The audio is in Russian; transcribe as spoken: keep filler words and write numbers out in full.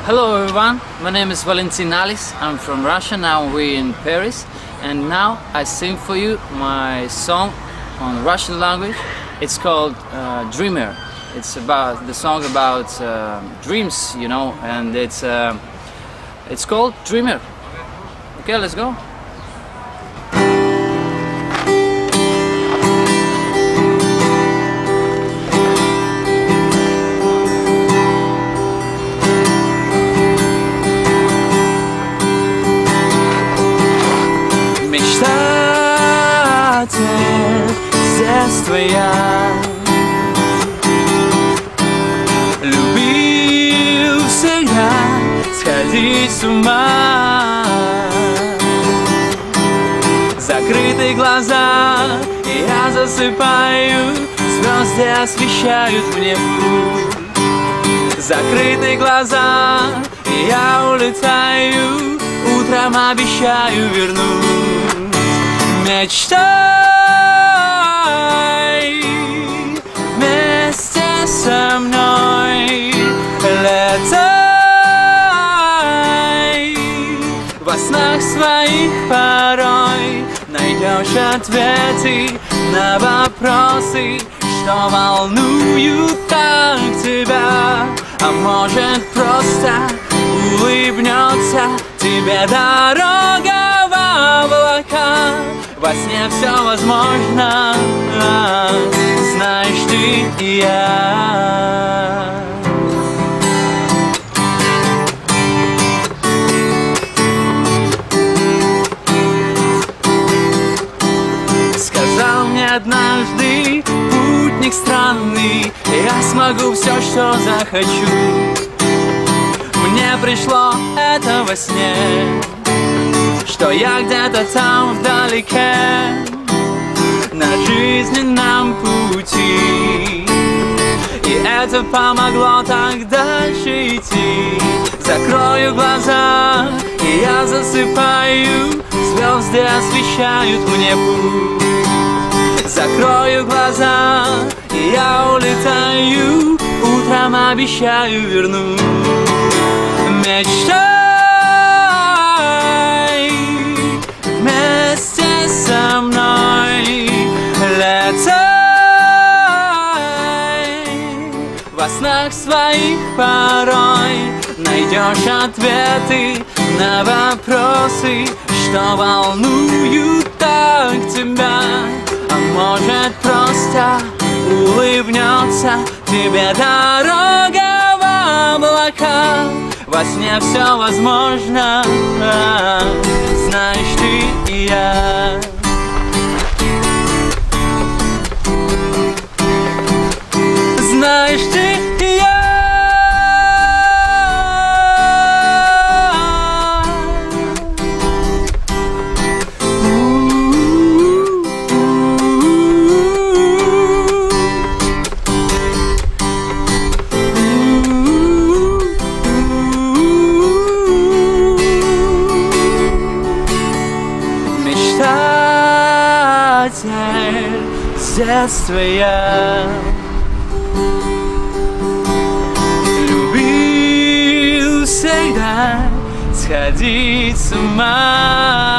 Hello everyone, my name is Valentin Alice, I'm from Russia, now we're in Paris, and now I sing for you my song on Russian language. It's called uh, Dreamer. It's about the song about uh, dreams, you know, and it's uh, it's called Dreamer. Okay, let's go. Здесь твоя. Любил всегда сходить с ума. Закрытые глаза, и я засыпаю, звезды освещают мне путь. Закрытые глаза, и я улетаю, утром обещаю вернуть. Мечтай вместе со мной, летай во снах своих порой, найдешь ответы на вопросы, что волнуют так тебя. А может, просто улыбнется тебе дорога в облака. Во сне все возможно, знаешь ты и я. Сказал мне однажды путник странный, я смогу все, что захочу. Мне пришло это во сне, что я где-то там вдалеке, на жизненном пути. И это помогло так дальше идти. Закрою глаза, и я засыпаю, звезды освещают мне путь. Закрою глаза, и я улетаю, утром обещаю вернуть. Мечтай вместе со мной, летай во снах своих порой, найдешь ответы на вопросы, что волнуют так тебя. А может, просто улыбнется тебе дорога в облака. Во сне все возможно, знаешь ты и я. Знаешь ты и я. С детства я любил всегда сходить с ума.